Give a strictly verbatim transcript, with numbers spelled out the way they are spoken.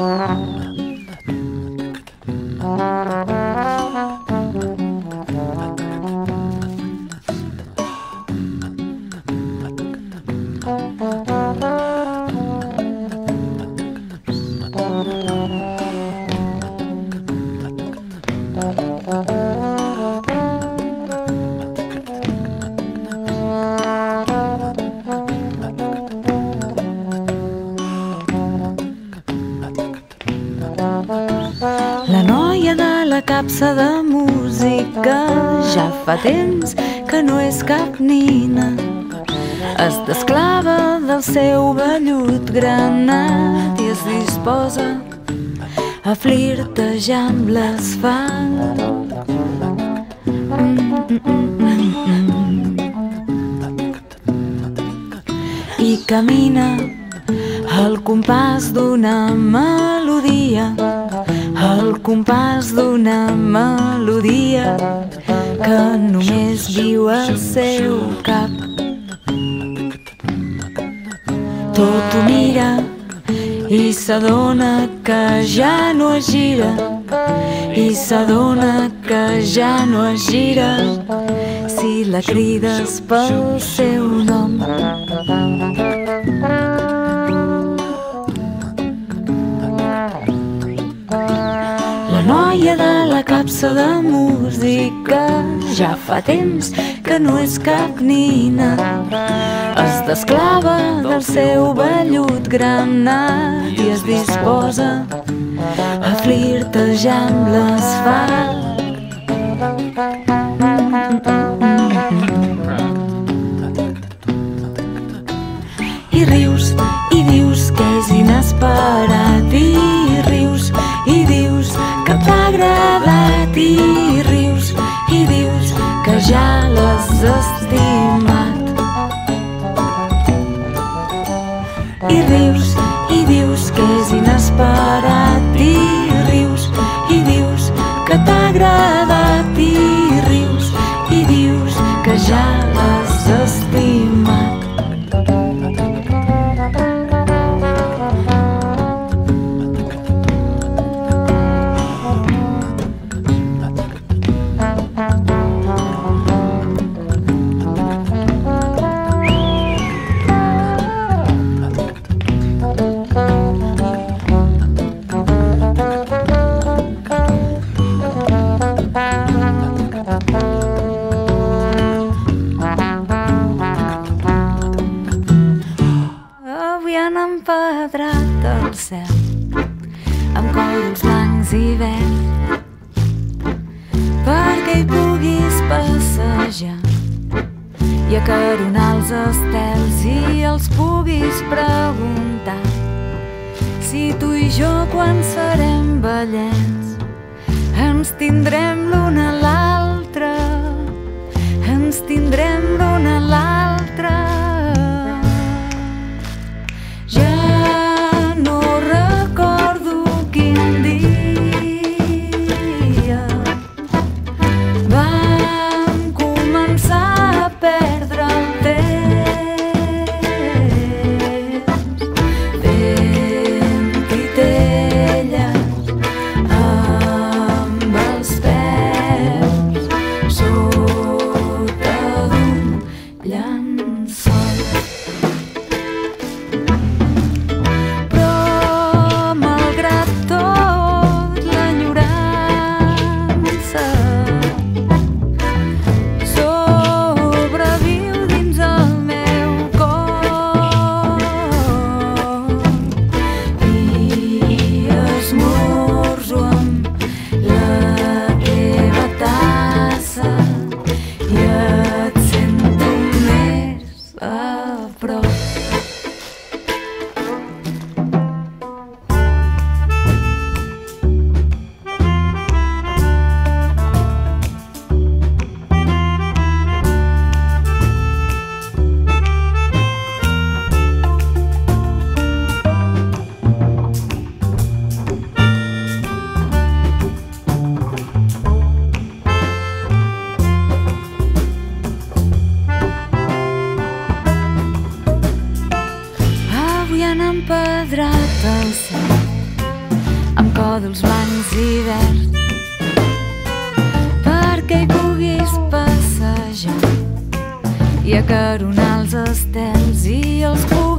La noia de la capsa de música ja fa temps que no és cap nina. Es desclava del seu vellut granat i es disposa a flirtejar amb l'asfalt. Mm, mm, mm, mm. I camina al compàs d'una melodia, al compàs d'una melodia que només viu al seu cap. Tot ho mira i s'adona que ja no es gira, i s'adona que ja no es gira si la crides pel seu nom. La noia de la capsa de música ja fa temps que no és cap nina. Es desclava del seu vellut granat i es disposa a flirtejar amb l'asfalt. I rius, i dius que és inesperat, i rius, i dius que t'ha agradat, i rius, i dius que ja l'has estimat. I rius, i dius que és inesperat, i rius, i dius que t'ha agradat, i rius, i dius que ja l'has estimat. Avui han empedrat el cel amb còdols blancs i verds perquè hi puguis passejar i acaronar els estels i els puguis preguntar si tu i jo quan serem vellets ens tindrem l'un a l'altre, ens tindrem l'un a l'altre. empedrat el cel còdols blancs i verds perquè hi puguis passejar i acaronar els estels i els